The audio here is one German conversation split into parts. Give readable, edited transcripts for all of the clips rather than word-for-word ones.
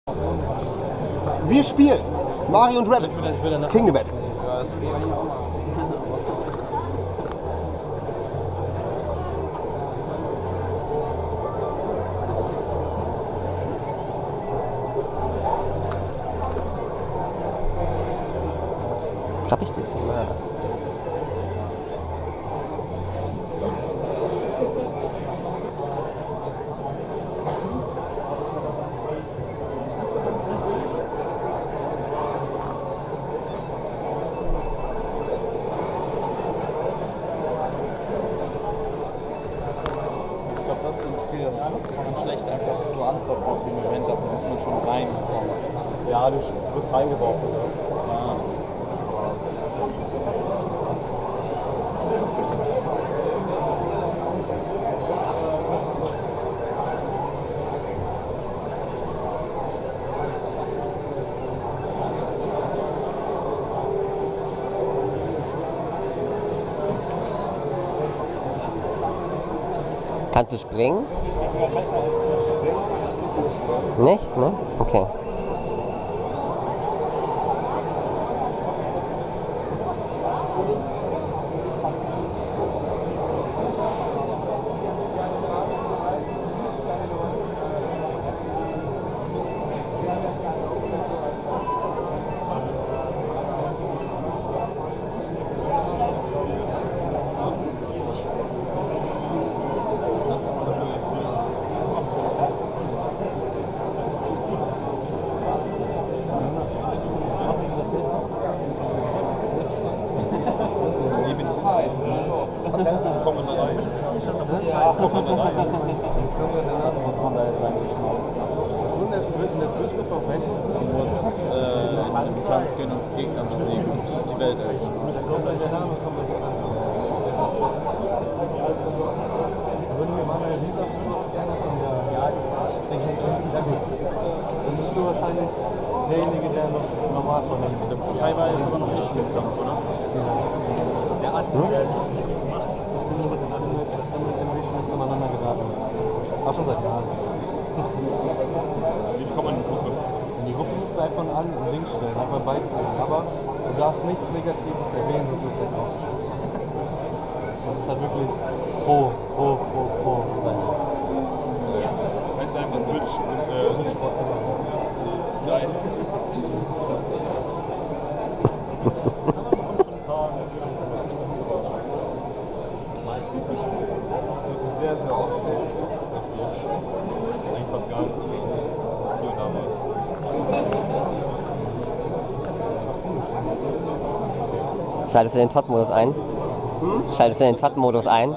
Wir spielen Mario und Rabbids Kingdom Battle. Hab ich jetzt? Ja. Das ist so ein Spiel, das kann man schlecht einfach so ansupporten im Moment, da muss man schon reinkommen. Ja, du wirst reingeworfen. Ja. Kannst du springen? Nicht? Ne? Okay. Das muss man da jetzt eigentlich machen. Und es wird in der Switch perfekt. Man muss in den Kampf gehen und Gegner besiegen und die Welt erreichen. Würden wir mal eine Visa gerne von der. Ja, ich denke, ja gut. Dann bist du wahrscheinlich derjenige, der noch normal von dem. Kai war jetzt aber noch nicht mitgekommen, oder? Der hat ja nichts mit ihm gemacht. Ich bin nicht mit dem schon miteinander geraten. Auch schon seit Jahren. Wie kommt man in die Gruppe? In die Gruppe musst du einfach an ein Ding stellen, einfach beitreten. Aber du darfst nichts Negatives erwähnen, sonst wirst du halt ausgeschlossen. Das ist halt wirklich pro Seite. Heißt einfach Switch und Switch-Sport. Nein. Sehr, sehr oft passiert. Eigentlich fast gar nicht. Hier und da mal. Schaltest du den Tot-Modus ein? Schaltest du den Tot-Modus ein?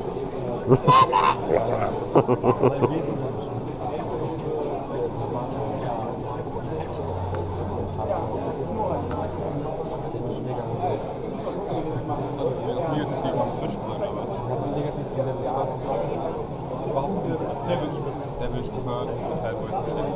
Der will sogar Teilweise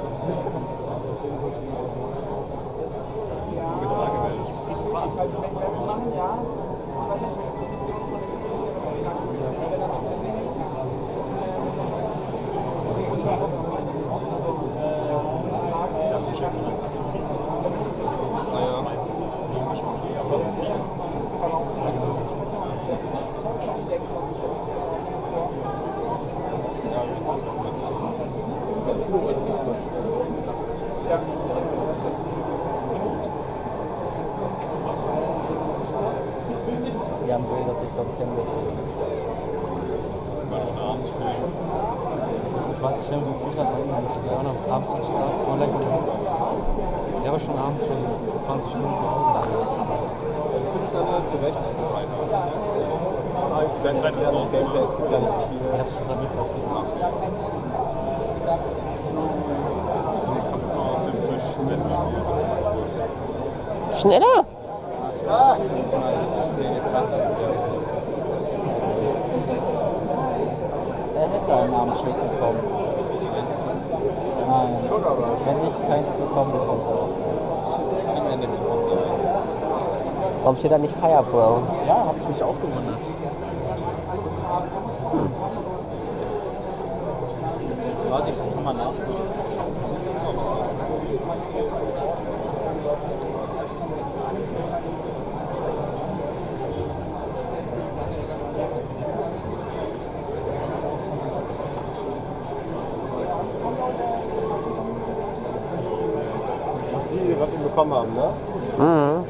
Die haben will, dass ich dort kenne. Ich warte schon, wie es hier gerade eigentlich ist. Ja, noch abends am Start. Ja, aber schon abends schon 20 Minuten zu Hause. Seit Freitag Ich hab's schon seit Mittwoch gemacht. kommst du auf den Switch, wenn du spielst. Schneller! Er hätte einen Namensschild bekommen. Nein. Wenn ich keins bekomme, bekommt er auch. Warum steht da nicht Fire Bro? Ja, hab ich mich auch gewundert. Warte, ich kann mal nachgucken. was wir bekommen haben, ne? Mhm.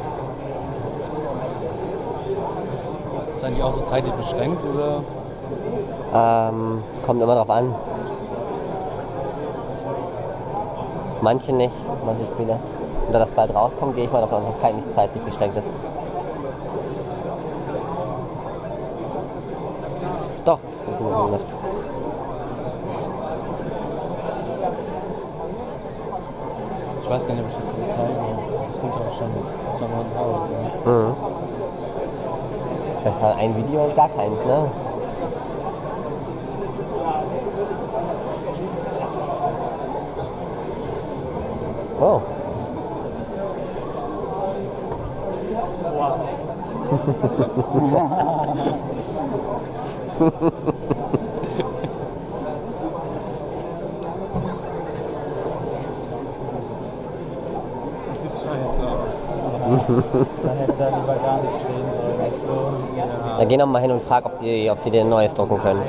Ist eigentlich auch so zeitlich beschränkt oder? Kommt immer drauf an. Manche nicht, manche Spiele. Und da das bald rauskommt, gehe ich mal davon aus, dass es nicht zeitlich beschränkt ist. Doch. Ich weiß gar nicht, ob ich dazu was sage, aber das kommt ja auch schon 2 Monate raus. Ja. Mhm. Das ist halt ein Video und gar keins, ne? Oh. Sieht scheiße aus. Da hätte er lieber gar nicht stehen sollen. Als so. Ja. Dann geh noch mal hin und frag, ob die dir ein neues drucken können.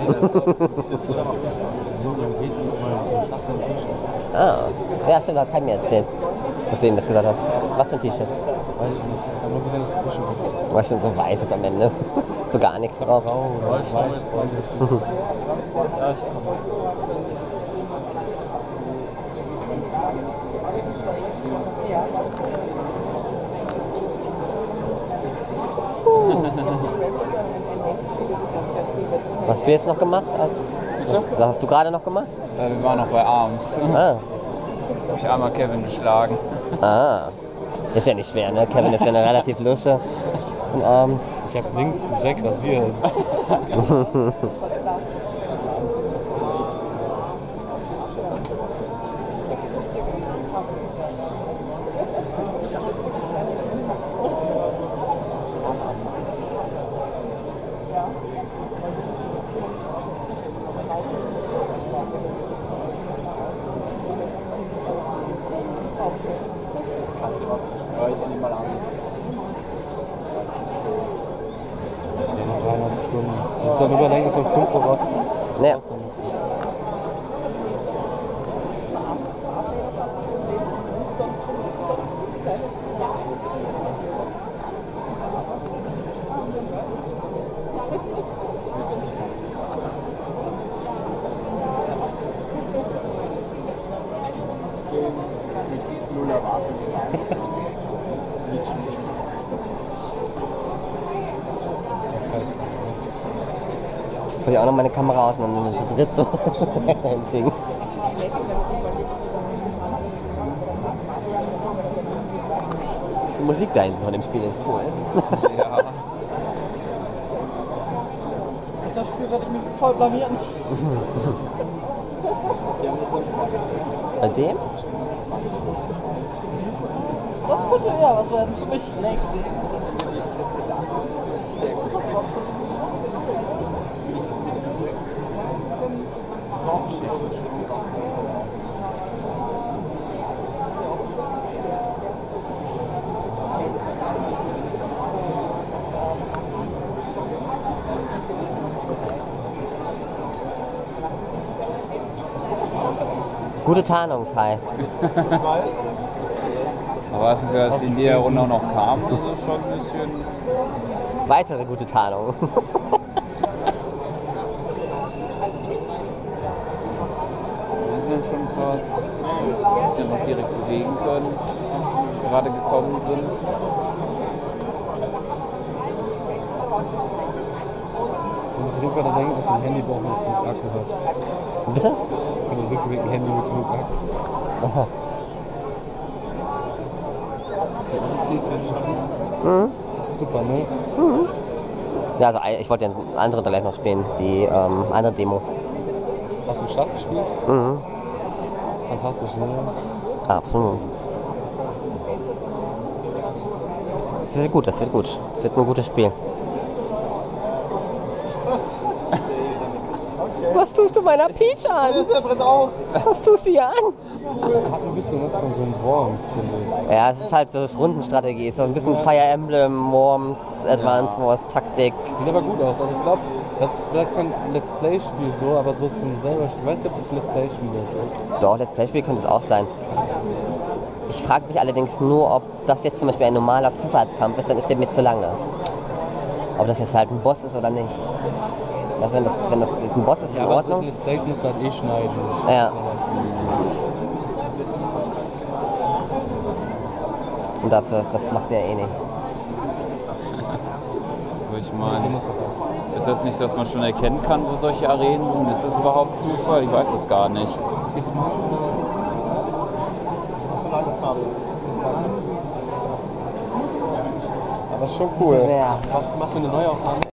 Ah, ja stimmt, hat kein mir erzählt, dass du ihm das gesagt hast. Was für ein T-Shirt? Weiß ich nicht. Ich habe nur gesehen, dass es T-Shirt ist. War schon so weiß ist am Ende. So gar nichts drauf. Grau, weiß, beides. Ja, ich komme. Was hast du jetzt noch gemacht? Was hast du gerade noch gemacht? Wir waren noch bei Arms. Ah. Habe ich einmal Kevin geschlagen. Ah. Ist ja nicht schwer, ne? Kevin ist ja eine relativ Lusche. Und abends. Ich habe links Jack rasiert. Hör ich ihn mal an. Ja, noch 3,5 Stunden. Und dann überdenken, es um 5 Uhr. Ja. Ich hol ja auch noch meine Kamera aus und dann zu dritt so hinsingen. Die Musik da hinten von dem Spiel ist cool. Ja. Das Spiel werde ich mich voll blamieren. Bei dem? Das könnte ja was werden für mich. Gute Tarnung, Kai. Aber erstens, dass in der Runde auch noch kam, das ist schon ein bisschen. Weitere gute Tarnung. Das ist schon krass. Dass wir noch direkt bewegen können, als wir gerade gekommen sind. Du musst auf jeden Fall daran denken, dass ein Handy braucht, das genug Akku hat. Bitte? Für den Rückweg ein Handy mit genug Akku. Aha. Mhm. Super, ne? Mhm. Ja, also ich wollte den anderen gleich noch spielen, die andere Demo. Hast du Stadt gespielt? Mhm. Fantastisch, ne? Absolut. Das wird gut, das wird gut. Das wird ein gutes Spiel. Was tust du meiner Peach an? Was tust du hier an? Das hat ein bisschen was von so einem Worms, finde ich. Ja, es ist halt so Rundenstrategie, so ein bisschen Fire Emblem, Worms, Advance Wars, Taktik. Sieht aber gut aus. Also ich glaube, das ist vielleicht kein Let's Play-Spiel so, aber so zum selber Spiel. Ich weiß nicht, ob das Let's Play-Spiel ist. Doch, Let's Play Spiel könnte es auch sein. Ich frage mich allerdings nur, ob das jetzt zum Beispiel ein normaler Zufallskampf ist, dann ist der mir zu lange. Ob das jetzt halt ein Boss ist oder nicht. Also wenn das jetzt ein Boss ist, in Ordnung. Let's Plays musst du halt eh schneiden. Ja. Und das machst du ja eh nicht. Aber ich meine, ist das nicht, dass man schon erkennen kann, wo solche Arenen sind? Ist das überhaupt Zufall? Ich weiß es gar nicht. Aber ist schon cool. Ja. Was machst du eine Neuaufnahme?